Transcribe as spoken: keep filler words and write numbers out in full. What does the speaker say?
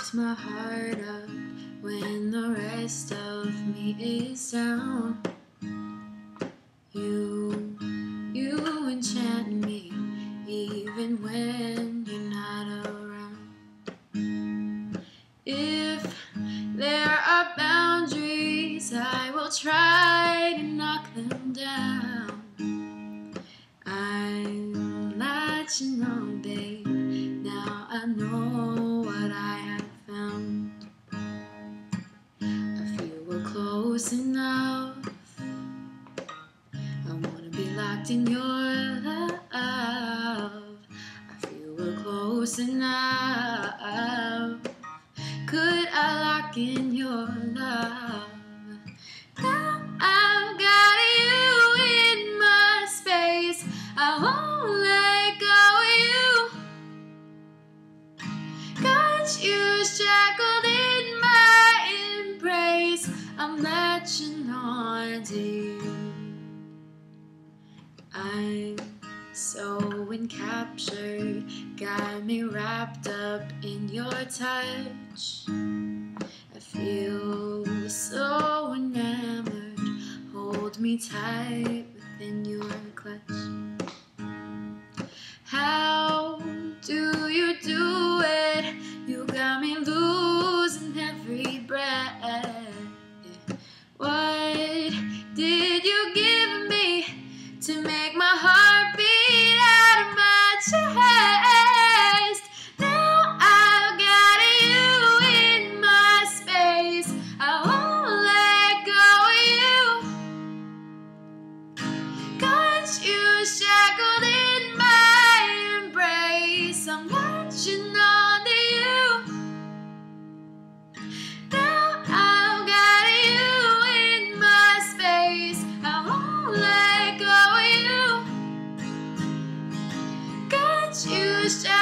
lift my heart up when the rest of me is down. You, you enchant me even when you're not around. If there are boundaries, I will try to knock them down. I'm latching on, babe. Now I know what I have found. I feel we're close enough. I wanna be locked in your love. I feel we're close enough. Could I lock in your love? Now I've got you in my space. I won't let go of you. Got you shackled in my embrace. I'm latching on to you. I'm so encaptured, got me wrapped up in your touch. I feel so enamored, hold me tight within your clutch. How do you do it? You got me losing every breath. What did you give me to make my heart beat out of my chest? Now I've got you in my space. I won't let go of you. Got you shackled in my embrace. I'm latching on to you. Now I've got you in my space. I won't let go of you. Got you shackled